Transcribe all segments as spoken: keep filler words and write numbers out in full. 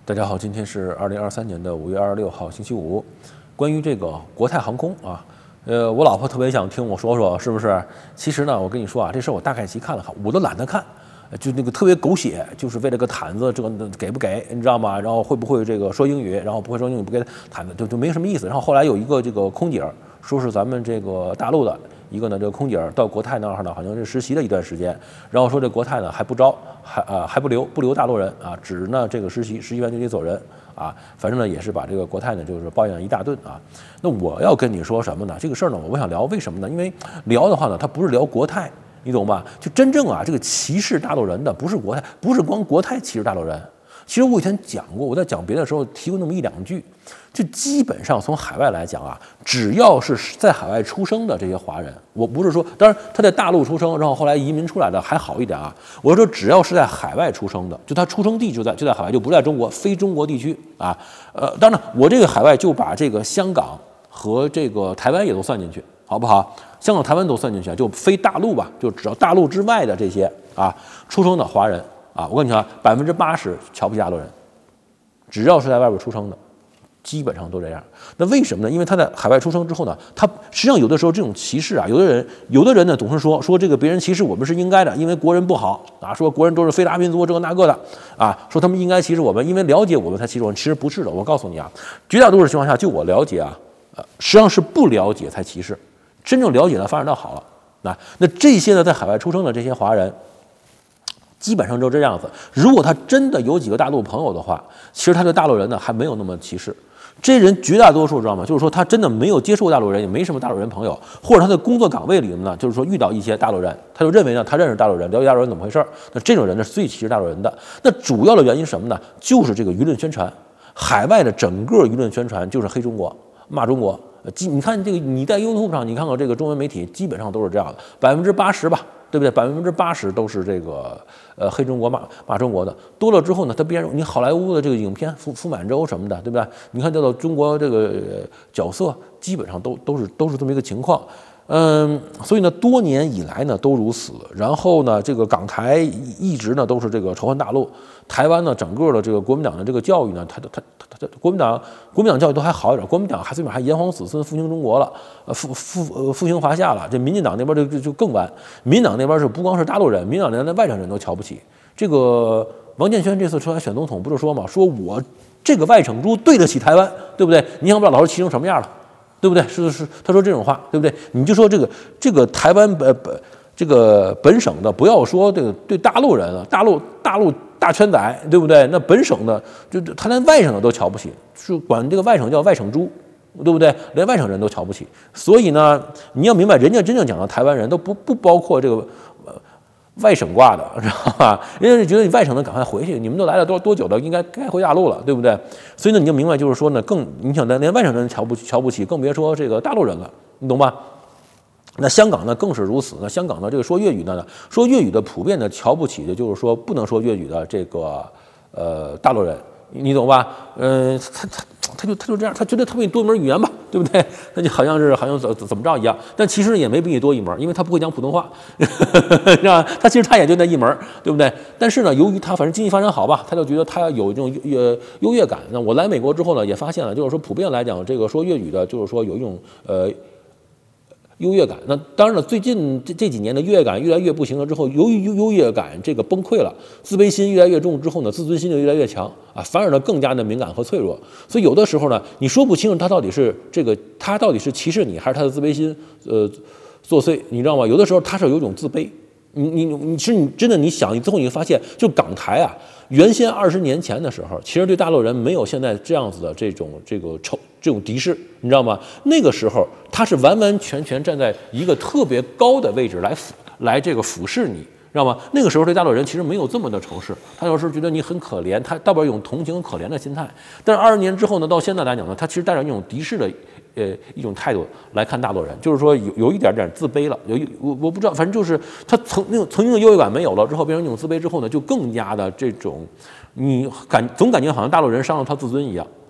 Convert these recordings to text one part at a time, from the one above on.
大家好，今天是二零二三年的五月二十六号，星期五。关于这个国泰航空啊，呃，我老婆特别想听我说说，是不是？其实呢，我跟你说啊，这事儿我大概其看了看，我都懒得看，就那个特别狗血，就是为了个毯子，这个给不给，你知道吗？然后会不会这个说英语，然后不会说英语不给毯子，就就没什么意思。然后后来有一个这个空姐说是咱们这个大陆的。一个呢，这个空姐到国泰那儿呢，好像是实习了一段时间，然后说这国泰呢还不招，还啊还不留不留大陆人啊，只呢这个实习，实习完就得走人啊，反正呢也是把这个国泰呢就是抱怨了一大顿啊。那我要跟你说什么呢？这个事儿呢，我想聊，为什么呢？因为聊的话呢，它不是聊国泰，你懂吧？就真正啊这个歧视大陆人的不是国泰，不是光国泰歧视大陆人。其实我以前讲过，我在讲别的时候提过那么一两句，就基本上从海外来讲啊，只要是在海外出生的这些华人，我不是说，当然他在大陆出生，然后后来移民出来的还好一点啊。我说只要是在海外出生的，就他出生地就在就在海外，就不在中国，非中国地区啊。呃，当然我这个海外就把这个香港和这个台湾也都算进去，好不好？香港、台湾都算进去，就非大陆吧，就只要大陆之外的这些啊出生的华人。啊，我跟你说啊，百分之八十瞧不起大陆人，只要是在外边出生的，基本上都这样。那为什么呢？因为他在海外出生之后呢，他实际上有的时候这种歧视啊，有的人有的人呢总是说说这个别人歧视我们是应该的，因为国人不好啊，说国人都是非拉民族这个那个的啊，说他们应该歧视我们，因为了解我们才歧视我们。其实不是的，我告诉你啊，绝大多数情况下，就我了解啊，呃，实际上是不了解才歧视，真正了解的反而倒好了。那那这些呢，在海外出生的这些华人。基本上就这样子。如果他真的有几个大陆朋友的话，其实他对大陆人呢还没有那么歧视。这些人绝大多数知道吗？就是说他真的没有接触过大陆人，也没什么大陆人朋友，或者他的工作岗位里呢，就是说遇到一些大陆人，他就认为呢他认识大陆人，了解大陆人怎么回事。那这种人呢是最歧视大陆人的。那主要的原因是什么呢？就是这个舆论宣传，海外的整个舆论宣传就是黑中国，骂中国。你看这个你在 YouTube 上，你看看这个中文媒体，基本上都是这样的，百分之八十吧。对不对？百分之八十都是这个呃黑中国骂骂中国的，多了之后呢，他边你好莱坞的这个影片《福福满洲》什么的，对不对？你看到中国这个角色，基本上都都是都是这么一个情况。嗯，所以呢，多年以来呢都如此。然后呢，这个港台一直呢都是这个仇恨大陆。台湾呢，整个的这个国民党的这个教育呢，他他他他国民党国民党教育都还好一点，国民党还最起码还炎黄子孙复兴中国了，呃复复呃复兴华夏了。这民进党那边就就就更完，民进党那边是不光是大陆人，民进党连外省人都瞧不起。这个王建煊这次出来选总统，不是说嘛，说我这个外省猪对得起台湾，对不对？你想不知道老师气成什么样了？对不对？是是，他说这种话，对不对？你就说这个这个台湾本本这个本省的，不要说这个对大陆人了，大陆大陆大圈仔，对不对？那本省的就他连外省的都瞧不起，是管这个外省叫外省猪，对不对？连外省人都瞧不起。所以呢，你要明白，人家真正讲的台湾人都不不包括这个呃外省挂的，知道吧？人家是觉得你外省的赶快回去，你们都来了多多久了，应该该回大陆了，对不对？所以呢，你就明白，就是说呢，更你想连外省人瞧不瞧不起，更别说这个大陆人了，你懂吧？那香港呢更是如此。那香港呢，这个说粤语的呢，说粤语的普遍的瞧不起的，就是说不能说粤语的这个呃大陆人，你懂吧？嗯、呃，他他他就他就这样，他觉得他比你多一门语言吧，对不对？那就好像是好像怎怎么着一样，但其实也没比你多一门，因为他不会讲普通话，是吧？他其实他也就那一门，对不对？但是呢，由于他反正经济发展好吧，他就觉得他有这种呃优越感。那我来美国之后呢，也发现了，就是说普遍来讲，这个说粤语的，就是说有一种呃。优越感，那当然了，最近这这几年的优越感越来越不行了之后，由于优越感这个崩溃了，自卑心越来越重之后呢，自尊心就越来越强啊，反而呢更加的敏感和脆弱。所以有的时候呢，你说不清楚他到底是这个他到底是歧视你，还是他的自卑心呃作祟，你知道吗？有的时候他是有一种自卑。你你你是你真的你想，你最后你会发现，就港台啊，原先二十年前的时候，其实对大陆人没有现在这样子的这种这个仇这种敌视，你知道吗？那个时候他是完完全全站在一个特别高的位置来俯来这个俯视你，知道吗？那个时候对大陆人其实没有这么的仇视，他有时候觉得你很可怜，他代表一种同情和可怜的心态。但是二十年之后呢，到现在来讲呢，他其实带着一种敌视的。呃，一种态度来看大陆人，就是说有有一点点自卑了，有一我我不知道，反正就是他曾那种曾经的优越感没有了之后，变成那种自卑之后呢，就更加的这种，你感总感觉好像大陆人伤了他自尊一样，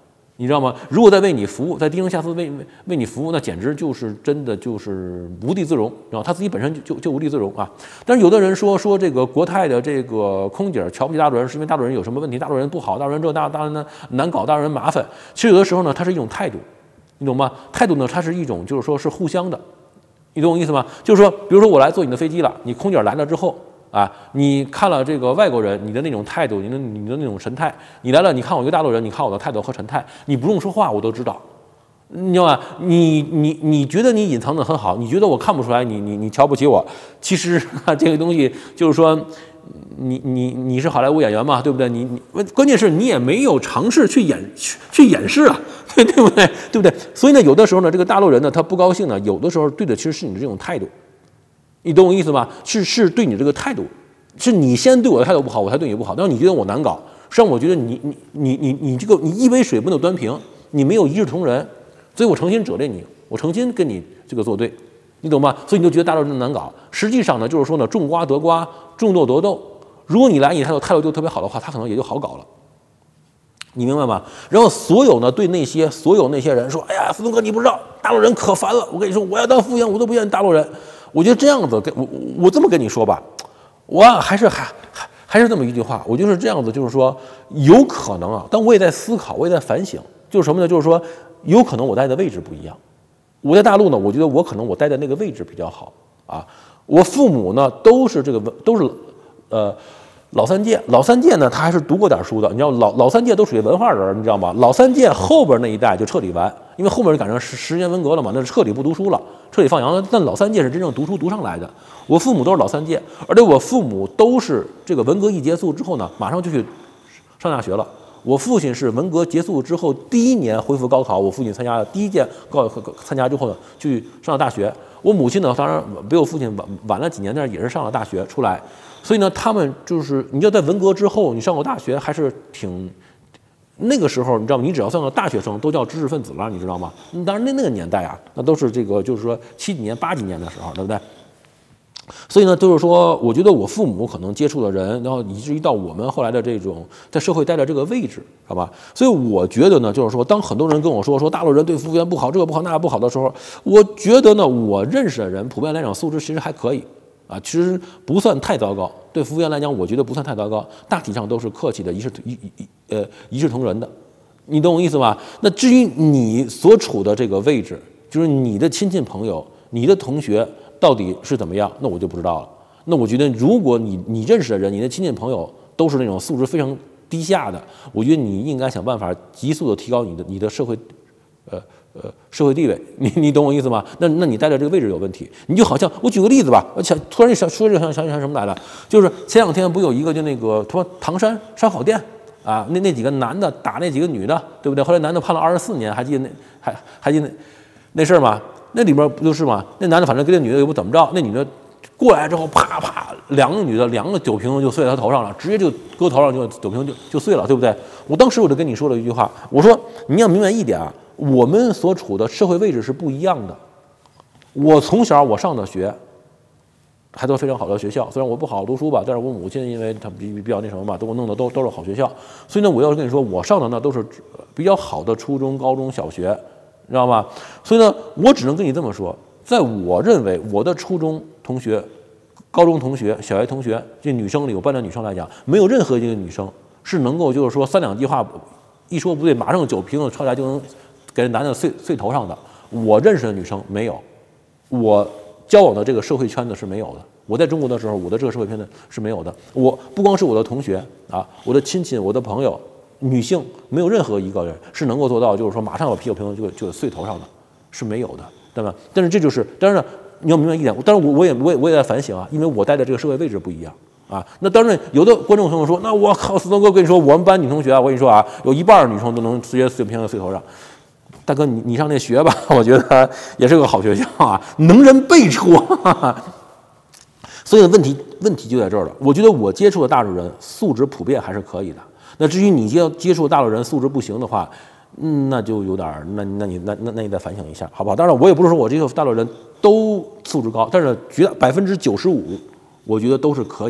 你知道吗？如果在为你服务，在低声下气为为为你服务，那简直就是真的就是无地自容，然后他自己本身就就就无地自容啊。但是有的人说说这个国泰的这个空姐瞧不起大陆人，是因为大陆人有什么问题？大陆人不好，大陆人这大大陆人难搞，大陆人麻烦。其实有的时候呢，它是一种态度，你懂吗？态度呢，它是一种就是说是互相的，你懂我意思吗？就是说，比如说我来坐你的飞机了，你空姐来了之后。啊，你看了这个外国人，你的那种态度，你的你的那种神态，你来了，你看我一个大陆人，你看我的态度和神态，你不用说话，我都知道，你知道吧？你你你觉得你隐藏的很好，你觉得我看不出来，你你你瞧不起我，其实、啊、这个东西就是说，你你你是好莱坞演员嘛，对不对？你你关键是你也没有尝试去演去去掩饰啊，对对不对？对不对？所以呢，有的时候呢，这个大陆人呢，他不高兴呢，有的时候对的其实是你的这种态度。你懂我意思吧？是是对你这个态度，是你先对我的态度不好，我才对你不好。但是你觉得我难搞，实际上我觉得你你你你你这个你一杯水不能端平，你没有一视同仁，所以我诚心折练你，我诚心跟你这个作对，你懂吗？所以你就觉得大陆人难搞。实际上呢，就是说呢，种瓜得瓜，种豆得豆。如果你来，你态度态度就特别好的话，他可能也就好搞了。你明白吗？然后所有呢，对那些所有那些人说，哎呀，思东哥你不知道，大陆人可烦了。我跟你说，我要当服务员，我都不愿意大陆人。我觉得这样子跟我我这么跟你说吧，我啊还是还还还是这么一句话，我就是这样子，就是说有可能啊，但我也在思考，我也在反省，就是什么呢？就是说有可能我待的位置不一样。我在大陆呢，我觉得我可能我待的那个位置比较好啊。我父母呢都是这个都是呃老三届，老三届呢他还是读过点书的，你知道老老三届都属于文化人，你知道吗？老三届后边那一代就彻底完，因为后面赶上十十年文革了嘛，那是彻底不读书了。彻底放羊了，但老三届是真正读书读上来的。我父母都是老三届，而且我父母都是这个文革一结束之后呢，马上就去上大学了。我父亲是文革结束之后第一年恢复高考，我父亲参加了第一届高考，参加之后呢，去上了大学。我母亲呢，当然比我父亲晚晚了几年，但是也是上了大学出来。所以呢，他们就是你要在文革之后，你上过大学还是挺。那个时候你知道吗？你只要算到大学生，都叫知识分子了，你知道吗？当然那那个年代啊，那都是这个就是说七几年、八几年的时候，对不对？所以呢，就是说，我觉得我父母可能接触的人，然后以至于到我们后来的这种在社会待的这个位置，好吧？所以我觉得呢，就是说，当很多人跟我说说大陆人对服务员不好，这个不好，那个不好的时候，我觉得呢，我认识的人普遍来讲素质其实还可以。啊，其实不算太糟糕。对服务员来讲，我觉得不算太糟糕，大体上都是客气的，一视一一呃一视同仁的。你懂我意思吧？那至于你所处的这个位置，就是你的亲戚朋友、你的同学到底是怎么样，那我就不知道了。那我觉得，如果你你认识的人、你的亲戚朋友都是那种素质非常低下的，我觉得你应该想办法急速的提高你的你的社会，呃。呃，社会地位，你你懂我意思吗？那那你待的这个位置有问题，你就好像我举个例子吧，我想突然想说这想想想什么来了，就是前两天不有一个就那个什么唐山烧烤店啊，那那几个男的打那几个女的，对不对？后来男的判了二十四年，还记得那还还记得那那事儿吗？那里边不就是吗？那男的反正跟那女的又不怎么着，那女的过来之后啪啪两个女的两个酒瓶子就碎在他头上了，直接就搁头上就酒瓶就就碎了，对不对？我当时我就跟你说了一句话，我说你要明白一点啊。我们所处的社会位置是不一样的。我从小我上的学，还都非常好的学校。虽然我不好好读书吧，但是我母亲因为她比比较那什么吧，都给我弄的都都是好学校。所以呢，我要跟你说，我上的呢都是比较好的初中、高中小学，知道吗？所以呢，我只能跟你这么说，在我认为我的初中同学、高中同学、小学同学，这女生里，我班的女生来讲，没有任何一个女生是能够就是说三两句话一说不对，马上酒瓶子抄来就能。给男的碎碎头上的，我认识的女生没有，我交往的这个社会圈子是没有的。我在中国的时候，我的这个社会圈子是没有的。我不光是我的同学啊，我的亲戚、我的朋友，女性没有任何一个人是能够做到，就是说马上有啤酒瓶子就就碎头上的，是没有的，对吧？但是这就是，当然你要明白一点，当然我我也我也我也在反省啊，因为我待的这个社会位置不一样。啊，那当然，有的观众朋友说，那我靠，思东哥跟你说，我们班女同学啊，我跟你说啊，有一半女生都能直接碎瓶子碎头上。大哥，你你上那学吧，我觉得也是个好学校啊，能人辈出。哈哈。所以问题问题就在这儿了。我觉得我接触的大陆人素质普遍还是可以的。那至于你接接触大陆人素质不行的话，嗯，那就有点儿，那那你那那那你再反省一下，好不好？当然，我也不是说我这些大陆人都素质高，但是绝百分之九十五，我觉得都是可以的。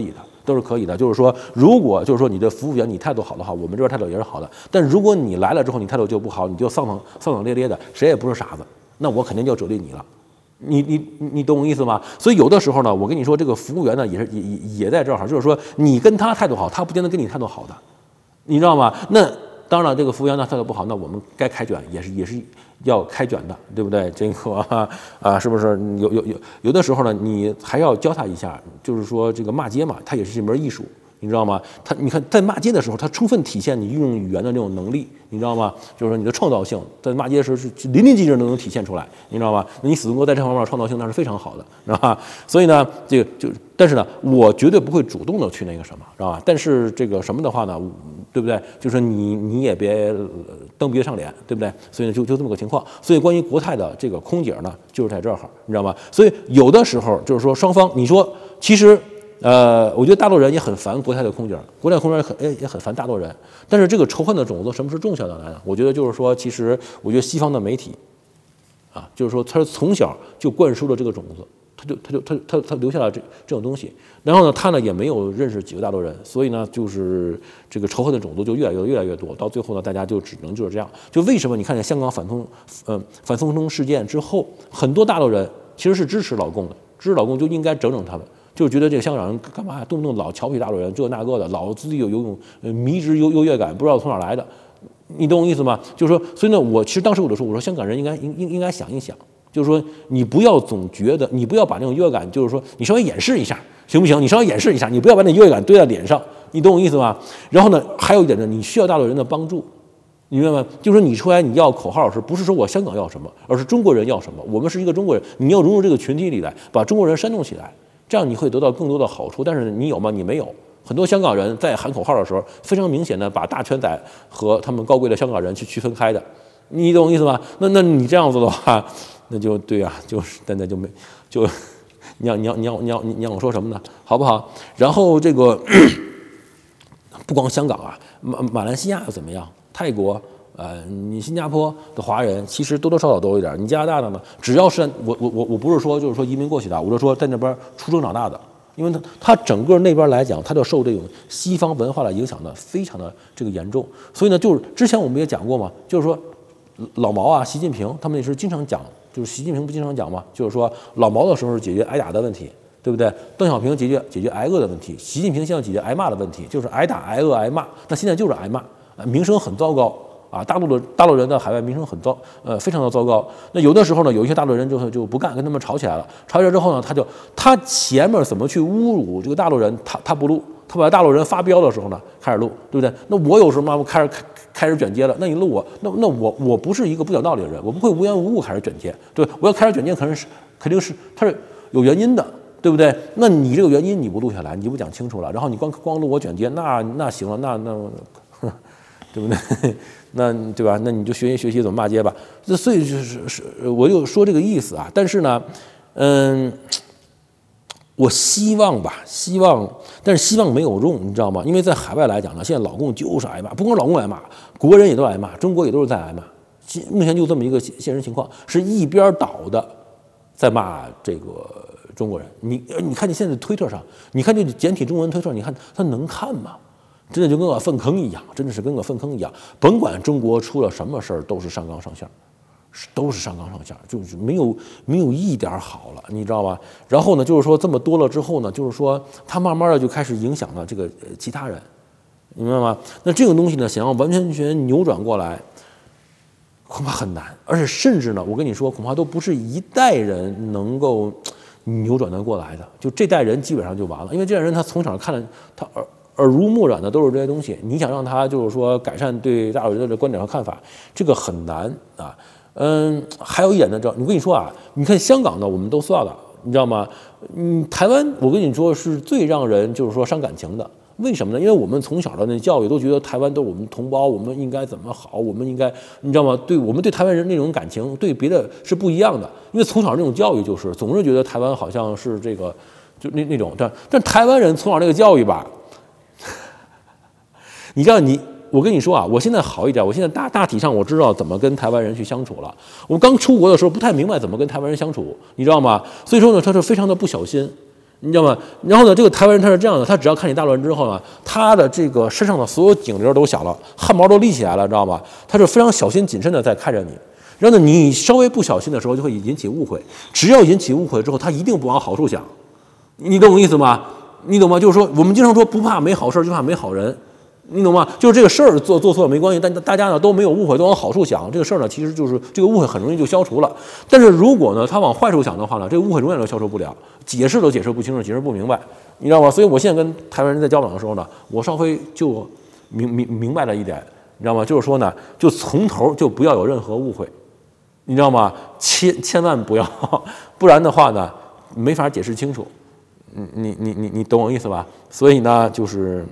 都是可以的。就是说，如果就是说你的服务员你态度好的话，我们这边态度也是好的。但如果你来了之后你态度就不好，你就丧丧丧丧咧咧的，谁也不是傻子，那我肯定就折立你了。你你你懂我意思吗？所以有的时候呢，我跟你说，这个服务员呢也是也也也在这儿，就是说你跟他态度好，他不见得跟你态度好的，你知道吗？那当然，这个服务员呢态度不好，那我们该开卷也是也是要开卷的，对不对？这个啊啊，是不是有有有有的时候呢，你还要教他一下，就是说这个骂街嘛，它也是一门艺术。你知道吗？他你看在骂街的时候，他充分体现你运用语言的那种能力，你知道吗？就是说你的创造性，在骂街的时候是淋漓尽致都能体现出来，你知道吗？那你死忠哥在这方面的创造性那是非常好的，知道吧？所以呢，这个就但是呢，我绝对不会主动的去那个什么，知道吧？但是这个什么的话呢，对不对？就是你你也别蹬鼻子上脸，对不对？所以呢，就就这么个情况。所以关于国泰的这个空姐呢，就是在这儿，你知道吗？所以有的时候就是说双方，你说其实。呃，我觉得大陆人也很烦国泰的空姐，国泰空姐也很也也很烦大陆人。但是这个仇恨的种子什么时候种下的来呢？我觉得就是说，其实我觉得西方的媒体，啊，就是说他是从小就灌输了这个种子，他就他就他他他留下了这这种东西。然后呢，他呢也没有认识几个大陆人，所以呢，就是这个仇恨的种子就越来越越来越多。到最后呢，大家就只能就是这样。就为什么你看见香港反送呃反送中事件之后，很多大陆人其实是支持老共的，支持老共就应该整整他们。就觉得这个香港人干嘛呀，动不动老瞧不起大陆人，这那个的，老自己有有种迷之优优越感，不知道从哪来的，你懂我意思吗？就是说，所以呢，我其实当时我就说，我说香港人应该应应应该想一想，就是说你不要总觉得，你不要把那种优越感，就是说你稍微掩饰一下，行不行？你稍微掩饰一下，你不要把那优越感堆在脸上，你懂我意思吗？然后呢，还有一点呢，你需要大陆人的帮助。你明白吗？就是说你出来你要口号是不是说我香港要什么，而是中国人要什么？我们是一个中国人，你要融入这个群体里来，把中国人煽动起来。这样你会得到更多的好处，但是你有吗？你没有。很多香港人在喊口号的时候，非常明显的把大圈仔和他们高贵的香港人去区分开的，你懂我意思吗？那那你这样子的话，那就对啊，就是现在就没就你要你要你要你要你要我说什么呢？好不好？然后这个不光香港啊，马马来西亚又怎么样？泰国。呃，你新加坡的华人其实多多少少都有一点，你加拿大的呢，只要是我我我我不是说就是说移民过去的，我就说在那边出生长大的，因为他他整个那边来讲，他就受这种西方文化的影响呢，非常的这个严重。所以呢，就是之前我们也讲过嘛，就是说老毛啊、习近平他们也是经常讲，就是习近平不经常讲嘛，就是说老毛的时候是解决挨打的问题，对不对？邓小平解决解决挨饿的问题，习近平现在解决挨骂的问题，就是挨打、挨饿、挨骂。那现在就是挨骂，名声很糟糕。啊，大陆的大陆人的海外名声很糟，呃，非常的糟糕。那有的时候呢，有一些大陆人就就不干，跟他们吵起来了。吵起来之后呢，他就他前面怎么去侮辱这个大陆人，他他不录，他把大陆人发飙的时候呢，开始录，对不对？那我有什么？我开始开开始卷接了，那你录我，那那我我不是一个不讲道理的人，我不会无缘无故开始卷接，对，我要开始卷接，肯定是肯定是他是有原因的。对不对？那你这个原因你不录下来，你不讲清楚了，然后你光光录我卷接，那那行了，那那。对不对？那对吧？那你就学习学习怎么骂街吧。这所以就是是，我就说这个意思啊。但是呢，嗯，我希望吧，希望，但是希望没有用，你知道吗？因为在海外来讲呢，现在老共就是挨骂，不光老共挨骂，国人也都挨骂，中国也都是在挨骂。目前就这么一个现实情况，是一边倒的在骂这个中国人。你你看你现在推特上，你看这简体中文推特，你看它能看吗？真的就跟个粪坑一样，真的是跟个粪坑一样。甭管中国出了什么事儿，都是上纲上线，都是上纲上线，就是没有没有一点好了，你知道吧？然后呢，就是说这么多了之后呢，就是说他慢慢的就开始影响了这个其他人，你明白吗？那这个东西呢，想要完全全扭转过来，恐怕很难，而且甚至呢，我跟你说，恐怕都不是一代人能够扭转得过来的。就这代人基本上就完了，因为这代人他从小看了他耳。耳濡目染的都是这些东西，你想让他就是说改善对大陆人的观点和看法，这个很难啊。嗯，还有一点呢，这我跟你说啊，你看香港的我们都算了，你知道吗？嗯，台湾我跟你说是最让人就是说伤感情的，为什么呢？因为我们从小的那教育都觉得台湾都是我们同胞，我们应该怎么好，我们应该你知道吗？对我们对台湾人那种感情，对别的是不一样的，因为从小那种教育就是总是觉得台湾好像是这个就那那种，但但台湾人从小那个教育吧。你知道你，我跟你说啊，我现在好一点，我现在大大体上我知道怎么跟台湾人去相处了。我刚出国的时候不太明白怎么跟台湾人相处，你知道吗？所以说呢，他是非常的不小心， 你知道吗？然后呢，这个台湾人他是这样的，他只要看你大陆人之后呢，他的这个身上的所有警铃都响了，汗毛都立起来了，知道吗？他是非常小心谨慎的在看着你。然后呢，你稍微不小心的时候，就会引起误会。只要引起误会之后，他一定不往好处想。你懂我意思吗？你懂吗？就是说，我们经常说不怕没好事，就怕没好人。你懂吗？就是这个事儿做做错了没关系，但大家呢都没有误会，都往好处想。这个事儿呢，其实就是这个误会很容易就消除了。但是如果呢，他往坏处想的话呢，这个误会永远都消除不了，解释都解释不清楚，解释不明白，你知道吗？所以我现在跟台湾人在交往的时候呢，我稍微就明明明白了一点，你知道吗？就是说呢，就从头就不要有任何误会，你知道吗？千千万不要，不然的话呢，没法解释清楚。你你你你你懂我意思吧？所以呢，就是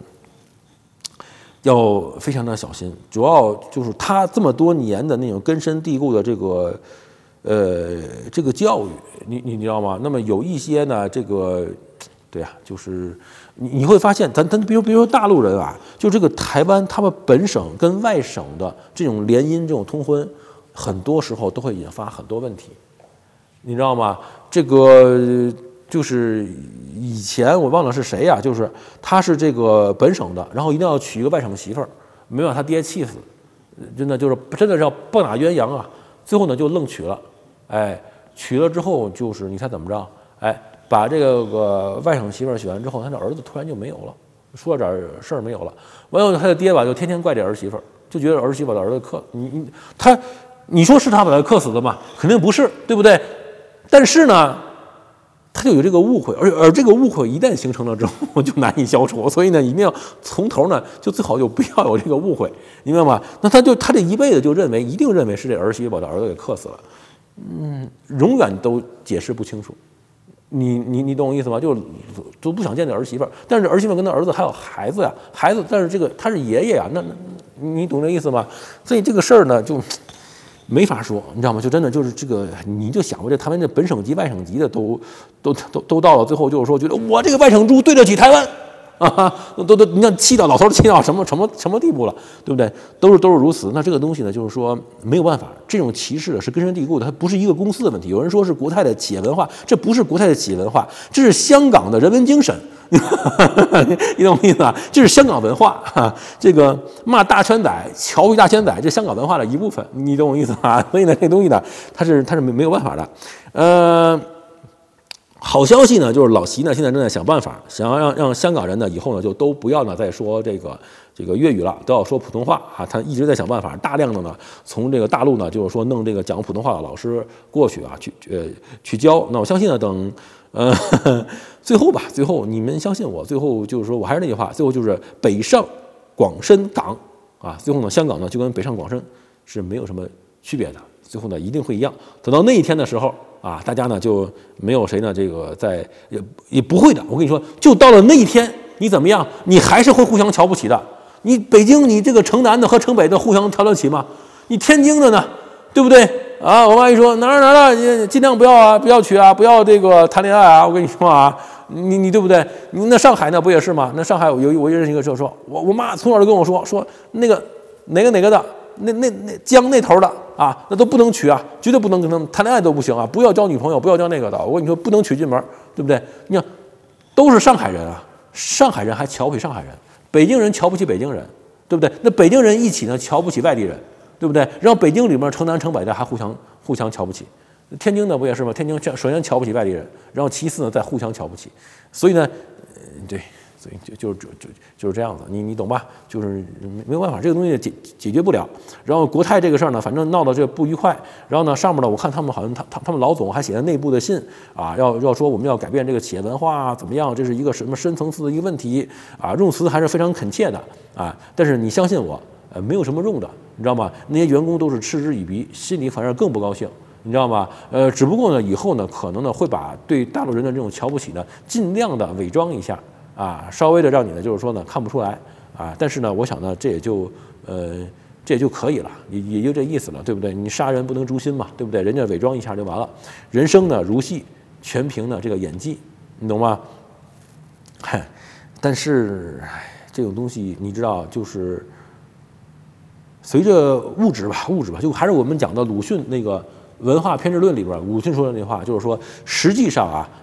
要非常的小心，主要就是他这么多年的那种根深蒂固的这个呃这个教育，你你知道吗？那么有一些呢，这个对啊，就是你你会发现，咱咱比如比如说大陆人啊，就这个台湾他们本省跟外省的这种联姻、这种通婚，很多时候都会引发很多问题，你知道吗？这个。就是以前我忘了是谁呀、啊，就是他是这个本省的，然后一定要娶一个外省媳妇儿，没把他爹气死，真的就是真的是要棒打鸳鸯啊！最后呢就愣娶了，哎，娶了之后就是你猜怎么着？哎，把这个、个外省媳妇儿娶完之后，他的儿子突然就没有了，说了点事儿没有了。完了他的爹吧就天天怪这儿媳妇儿，就觉得儿媳妇把儿子克你你他，你说是他把他克死的吗？肯定不是，对不对？但是呢。他就有这个误会，而而这个误会一旦形成了之后，就难以消除。所以呢，一定要从头呢，就最好就不要有这个误会，明白吗？那他就他这一辈子就认为，一定认为是这儿媳妇把他儿子给克死了，嗯，永远都解释不清楚。你你你懂我意思吗？就都不想见这儿媳妇，但是儿媳妇跟他儿子还有孩子呀，孩子，但是这个他是爷爷呀，那那你懂这意思吗？所以这个事儿呢，就。没法说，你知道吗？就真的就是这个，你就想过这台湾这本省级、外省级的都都都都到了最后，就是说觉得我这个外省猪对得起台湾啊，都都你看气到老头气到什么什么什么地步了，对不对？都是都是如此。那这个东西呢，就是说没有办法，这种歧视是根深蒂固的，它不是一个公司的问题。有人说是国泰的企业文化，这不是国泰的企业文化，这是香港的人文精神。你懂我意思吧？这是香港文化，哈，这个骂大圈仔、瞧不起大圈仔，这香港文化的一部分，你懂我意思吧？所以呢，这东西呢，它是它是没没有办法的。呃，好消息呢，就是老习呢现在正在想办法，想要让让香港人呢以后呢就都不要呢再说这个这个粤语了，都要说普通话啊。他一直在想办法，大量的呢从这个大陆呢就是说弄这个讲普通话的老师过去啊，去呃去教。那我相信呢，等。呃，最后吧，最后你们相信我，最后就是说我还是那句话，最后就是北上广深港啊，最后呢，香港呢就跟北上广深是没有什么区别的，最后呢一定会一样。等到那一天的时候啊，大家呢就没有谁呢这个在也也不会的。我跟你说，就到了那一天，你怎么样，你还是会互相瞧不起的。你北京，你这个城南的和城北的互相瞧得起吗？你天津的呢，对不对？啊，我妈一说哪儿哪儿哪儿，尽量不要啊，不要娶啊，不要这个谈恋爱啊。我跟你说啊，你你对不对？你那上海那不也是吗？那上海有我认识一个就说，我我妈从小就跟我说说那个哪个哪个的，那那那江那头的啊，那都不能娶啊，绝对不能跟他们谈恋爱都不行啊，不要交女朋友，不要交那个的。我跟你说，不能娶进门，对不对？你看，都是上海人啊，上海人还瞧不起上海人，北京人瞧不起北京人，对不对？那北京人一起呢，瞧不起外地人。对不对？然后北京里面城南城北的还互相互相瞧不起，天津的不也是吗？天津首先瞧不起外地人，然后其次呢再互相瞧不起，所以呢，呃、对，所以就就就就就是这样子，你你懂吧？就是没有办法，这个东西解解决不了。然后国泰这个事儿呢，反正闹到这不愉快。然后呢，上面呢，我看他们好像他他他们老总还写了内部的信啊，要要说我们要改变这个企业文化怎么样？这是一个什么深层次的一个问题啊？用词还是非常恳切的啊。但是你相信我。呃，没有什么用的，你知道吗？那些员工都是嗤之以鼻，心里反而更不高兴，你知道吗？呃，只不过呢，以后呢，可能呢会把对大陆人的这种瞧不起呢，尽量的伪装一下啊，稍微的让你呢，就是说呢，看不出来啊。但是呢，我想呢，这也就呃，这也就可以了，也也就这意思了，对不对？你杀人不能诛心嘛，对不对？人家伪装一下就完了。人生呢如戏，全凭呢这个演技，你懂吗？嗨，但是这种东西你知道，就是。随着物质吧，物质吧，就还是我们讲的鲁迅那个文化偏执论里边，鲁迅说的那话，就是说，实际上啊，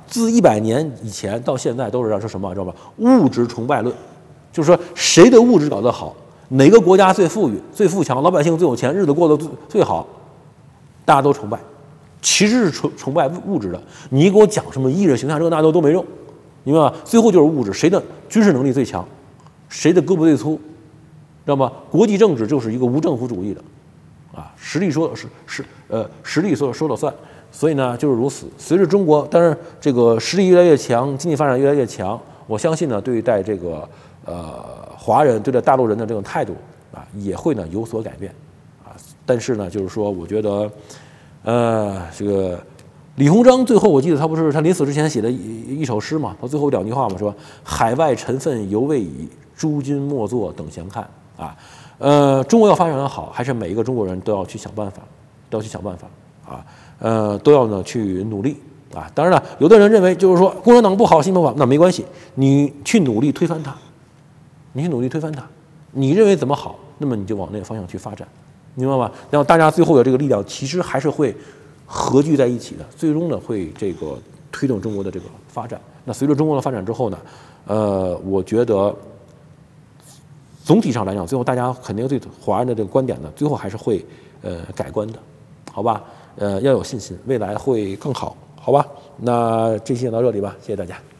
自一百年以前到现在都是说什么知道吧？物质崇拜论，就是说谁的物质搞得好，哪个国家最富裕、最富强，老百姓最有钱，日子过得最最好，大家都崇拜。其实是崇崇拜物质的。你给我讲什么意识形态，这个那都都没用，明白吧？最后就是物质，谁的军事能力最强，谁的胳膊最粗，知道吗？国际政治就是一个无政府主义的，啊，实力说是是呃实力说说了算。所以呢，就是如此。随着中国，当然这个实力越来越强，经济发展越来越强，我相信呢，对待这个呃华人对待大陆人的这种态度啊，也会呢有所改变啊。但是呢，就是说，我觉得。呃，这个李鸿章最后我记得他不是他临死之前写的一一首诗嘛，他最后两句话嘛，说海外尘愤犹未已，诸君莫作等闲看啊。呃，中国要发展的好，还是每一个中国人都要去想办法，都要去想办法啊。呃，都要呢去努力啊。当然了，有的人认为就是说共产党不好，新不好，那没关系，你去努力推翻它，你去努力推翻它，你认为怎么好，那么你就往那个方向去发展。明白吧？然后大家最后的这个力量其实还是会合聚在一起的，最终呢会这个推动中国的这个发展。那随着中国的发展之后呢，呃，我觉得总体上来讲，最后大家肯定对华人的这个观点呢，最后还是会呃改观的，好吧？呃，要有信心，未来会更好，好吧？那这期就到这里吧，谢谢大家。